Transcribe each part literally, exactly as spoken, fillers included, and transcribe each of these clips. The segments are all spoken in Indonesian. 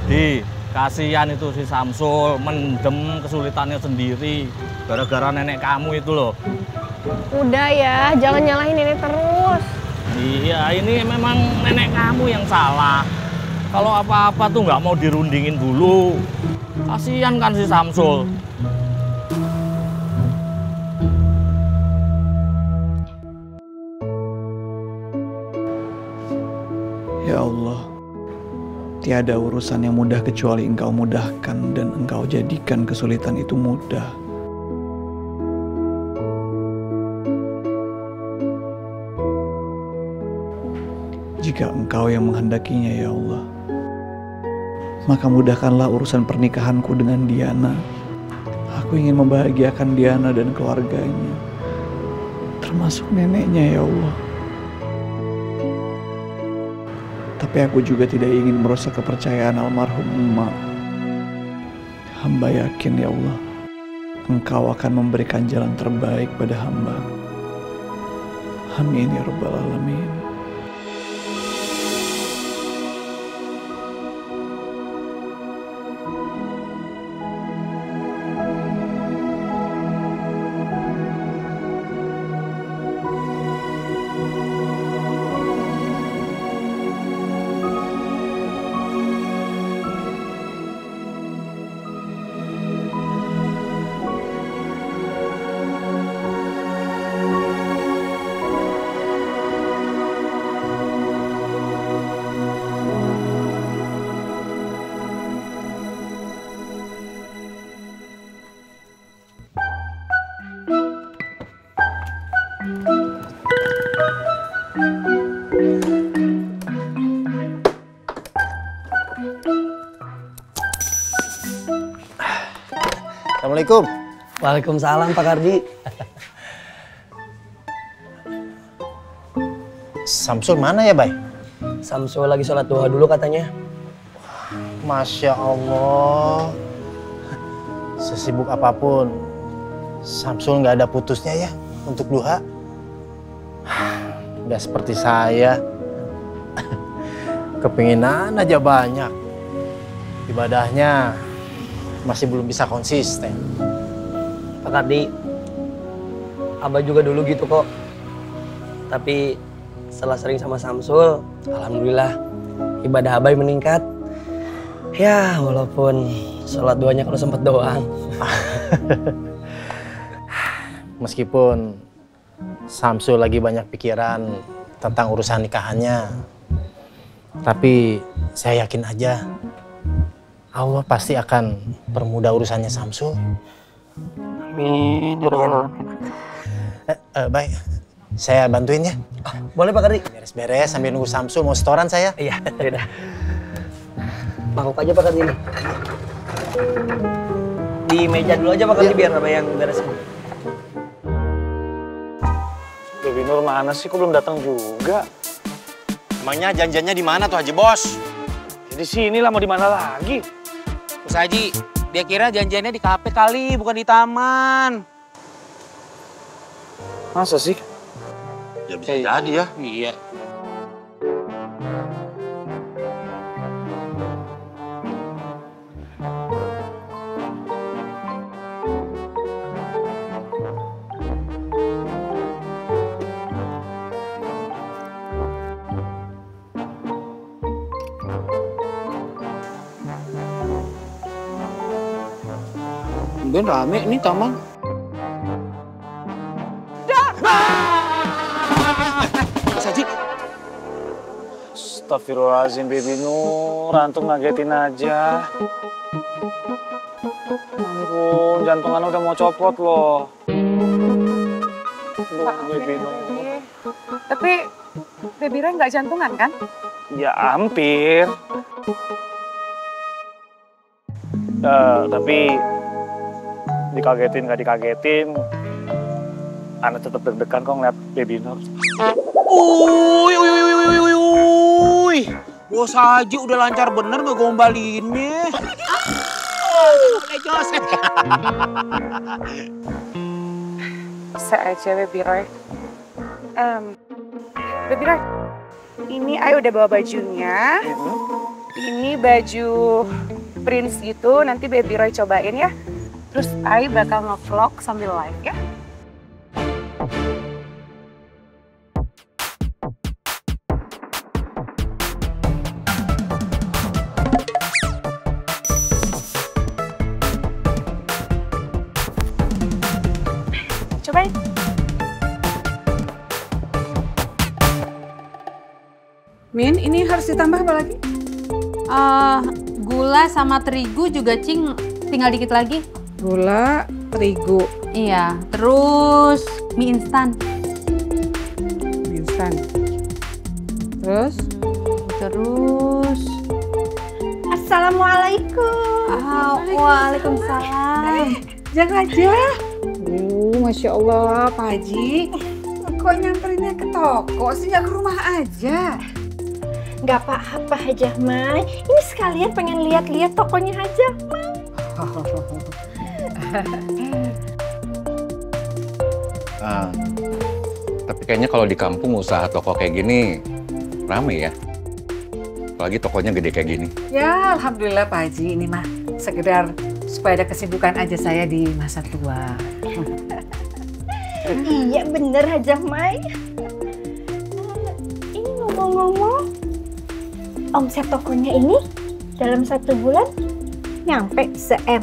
Di, kasihan itu si Samsul mendem kesulitannya sendiri gara-gara nenek kamu itu loh. Udah ya, jangan nyalahin nenek terus. Iya, ini memang nenek kamu yang salah. Kalau apa-apa tuh nggak mau dirundingin dulu. Kasihan kan si Samsul. Ya Allah, tiada urusan yang mudah kecuali Engkau mudahkan dan Engkau jadikan kesulitan itu mudah. Jika Engkau yang menghendakinya ya Allah, maka mudahkanlah urusan pernikahanku dengan Diana. Aku ingin membahagiakan Diana dan keluarganya, termasuk neneknya ya Allah. Tapi aku juga tidak ingin merusak kepercayaan almarhum emak. Hamba yakin ya Allah, Engkau akan memberikan jalan terbaik pada hamba. Amin ya Rabbal Alamin. Assalamualaikum. Waalaikumsalam Pak Kardi. Samsul mana ya, Bay? Samsul lagi sholat duha dulu katanya. Masya Allah. Sesibuk apapun, Samsul nggak ada putusnya ya untuk duha. Udah seperti saya. Kepinginan aja banyak. Ibadahnya masih belum bisa konsisten. Pak Kardi, Abah juga dulu gitu kok. Tapi setelah sering sama Samsul, alhamdulillah ibadah Abah meningkat. Ya walaupun sholat duanya kalau sempet doang. Meskipun Samsul lagi banyak pikiran tentang urusan nikahannya, tapi saya yakin aja Allah pasti akan permudah urusannya Samsul. Amin. Eh, eh, baik, saya bantuin ya. Oh, boleh Pak Kardi. Beres-beres sambil nunggu Samsul mau setoran saya. Iya, yaudah. Mangkok aja Pak Kardi ini. Di meja dulu aja Pak Kardi biar Abah yang beresin. Baby Nur mana sih? Kok belum datang juga? Emangnya janjiannya di mana tuh Haji Bos? Ya di sini lah, mau di mana lagi? Bos Haji, dia kira janjiannya di kafe kali, bukan di taman. Masa sih? Ya bisa hey. Jadi ya. Iya. Ben rame ini taman. Mas Haji. Astagfirullahaladzim, Baby Nur. Antum ngagetin aja. Ampun, jantungan udah mau copot loh. Loh, Baby Nur. Tapi Baby Ray nggak jantungan kan? Ya hampir. Uh, tapi dikagetin nggak dikagetin, Ana tetap deg-degan kok ngeliat Baby Nur. Uy, uy, uy, uy, uy, uy. Bos Haji udah lancar bener ngegombalinnya. Bisa aja Baby Ray. Um, Baby Ray, ini Ay udah bawa bajunya. Ini baju Prince gitu, nanti Baby Roy cobain ya. Terus Ai bakal nge-vlog sambil live ya. Cobain. Min, ini harus ditambah apa lagi? Uh, gula sama terigu juga, Cing, tinggal dikit lagi. Gula, terigu. Iya, terus mie instan. Mie instan. Terus? Terus... Assalamualaikum. Oh, waalaikumsalam. Jangan aja. Uh, Masya Allah, Pak Haji. Kok nyanterinnya ke toko sih, nggak ke rumah aja? Nggak apa-apa Hajah Mai. Ini sekalian pengen lihat-lihat tokonya Hajah Mai. Ah, tapi kayaknya kalau di kampung usaha toko kayak gini rame ya. Apalagi tokonya gede kayak gini. Ya, alhamdulillah Pak Haji. Ini mah sekedar supaya ada kesibukan aja saya di masa tua. Iya bener Hajah Mai. Ini ngomong-ngomong, omset tokonya ini dalam satu bulan nyampe se-M.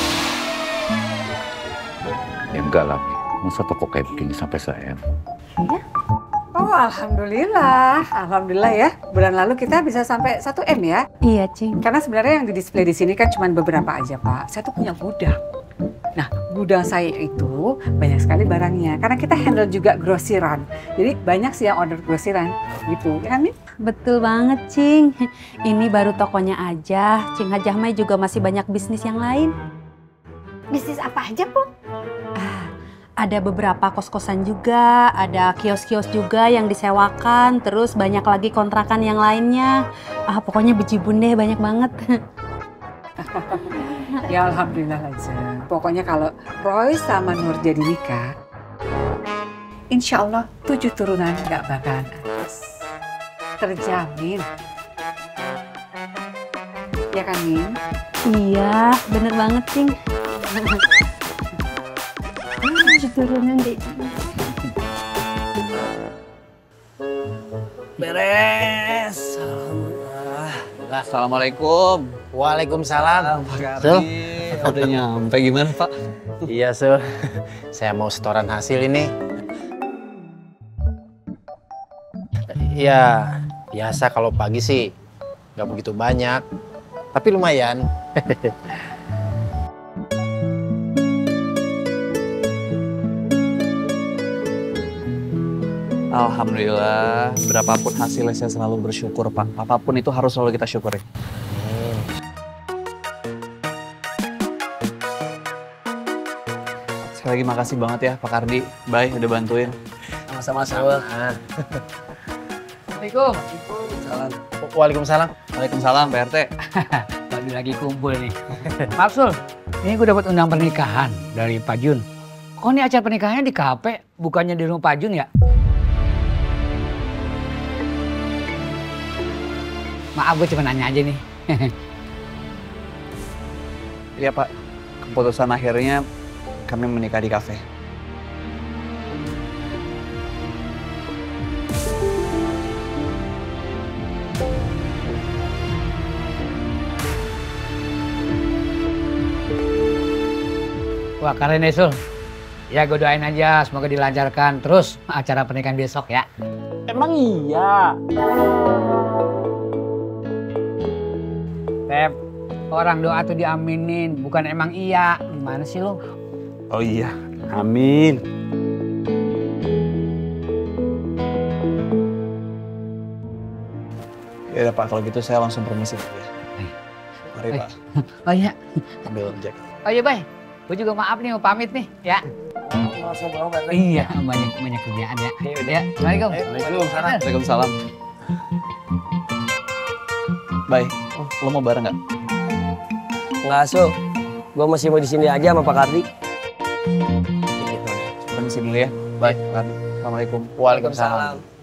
Ya enggak lah, masa toko kayak begini sampai se-M. Iya? Oh, alhamdulillah. Alhamdulillah ya. Bulan lalu kita bisa sampai satu M ya. Iya, Cing. Karena sebenarnya yang di display di sini kan cuma beberapa aja, Pak. Saya tuh punya gudang. Nah, gudang saya itu banyak sekali barangnya. Karena kita handle juga grosiran. Jadi banyak sih yang order grosiran gitu. Ya kan, Min? Betul banget, Cing. Ini baru tokonya aja. Cing Hajah Mai juga masih banyak bisnis yang lain. Bisnis apa aja, Po? Ah, ada beberapa kos-kosan juga, ada kios-kios juga yang disewakan, terus banyak lagi kontrakan yang lainnya. Ah, pokoknya bejibun deh, banyak banget. Ya alhamdulillah aja. Pokoknya kalau Roy sama Nur jadi nikah, insya Allah tujuh turunan nggak bakalan habis. Terjamin. Ya kan, Min? Iya, bener banget, Cing. Tujuh turunan deh. Beres. Alhamdulillah. Assalamualaikum. Waalaikumsalam. Sul, udah nyampe gimana Pak? Iya, Sul. Saya mau setoran hasil ini. Ya, biasa kalau pagi sih nggak begitu banyak. Tapi lumayan. Alhamdulillah, berapapun hasilnya saya selalu bersyukur Pak. Apapun itu harus selalu kita syukuri. Sekali lagi makasih banget ya Pak Kardi. Bye, udah bantuin. Sama-sama. Assalamualaikum. Salam. Waalaikumsalam. Waalaikumsalam Pak R T. Tadi lagi kumpul nih. Maaf Sul, ini gue dapat undang pernikahan dari Pak Jun. Kok ini acara pernikahannya di kafe, bukannya di rumah Pak Jun ya? Maaf, gue cuma nanya aja nih. Iya Pak, keputusan akhirnya kami menikah di kafe. Wah keren ya Sul. Ya gue doain aja semoga dilancarkan terus acara pernikahan besok ya. Emang iya? Pep, orang doa tuh diaminin, bukan emang iya. Gimana sih lo? Oh iya, amin. Ya udah Pak, kalau gitu saya langsung permisi ya. Mari Pak. Oh iya. Ambil jack. Oh iya Bay, gue juga maaf nih mau pamit nih ya. Iya, banyak banyak kerjaan ya. Ayo ya. Assalamualaikum. Waalaikumsalam. Waalaikumsalam. Bye. Oh, lo mau bareng nggak? Nggak, Sul. Gue masih mau di sini aja sama Pak Kardi. Permisi dulu ya. Bye. Assalamualaikum. Waalaikumsalam.